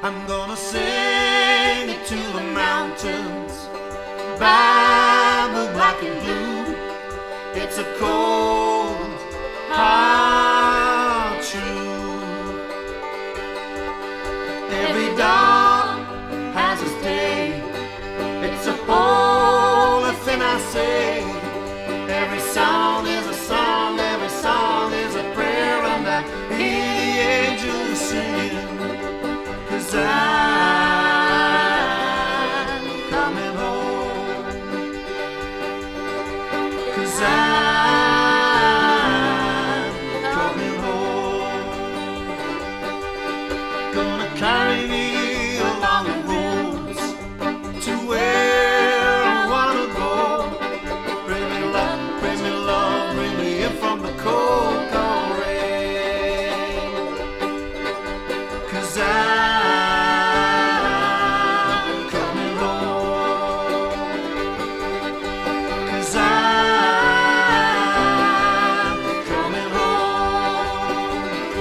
I'm gonna sing it to the mountains, Bible black and blue. It's a cold, hard truth. Every dog has its day. It's a holy thing I say. Every song is a song, every song is a prayer, and I hear the angels singing, 'cause I'm coming home, 'cause I'm coming home. Gonna carry me along the roads to where I wanna go. Bring me love, bring me love, bring me in from the cold, cold rain, 'cause I'm coming home, 'cause I'm coming home.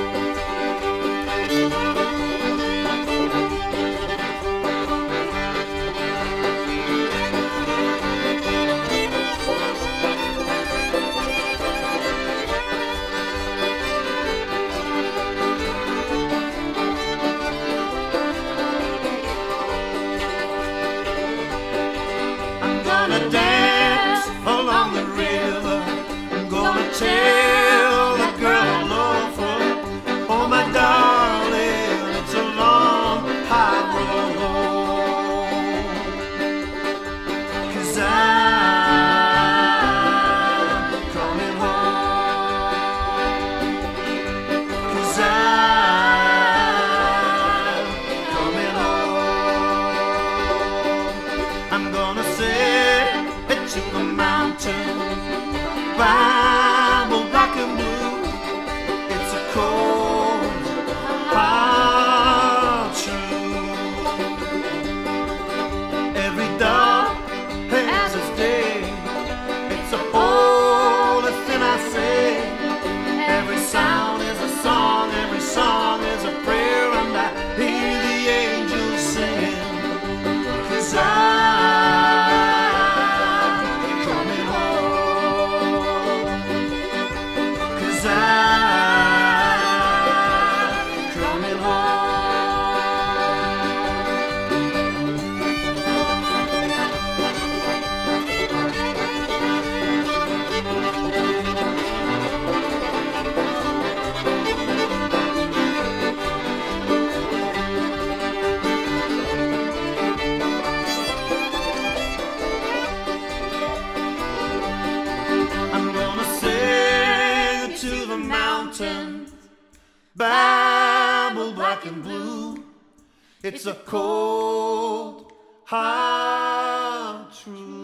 I'm gonna dance along the river. I'm gonna tell the girl I love her, oh my darling, it's a long, hard road home, 'cause I'm coming home, 'cause I'm coming home. I'm gonna sing it to the mountains, Bible black and blue. It's a cold, hard truth. Every dog has its day. It's a holy thing I say. Every sound is a song, every song is a prayer, and I hear the angels singing, 'cause I'm coming home, 'cause I'm coming home. I'm gonna sing it to the mountains, Bible black and blue. It's a cold, hard truth.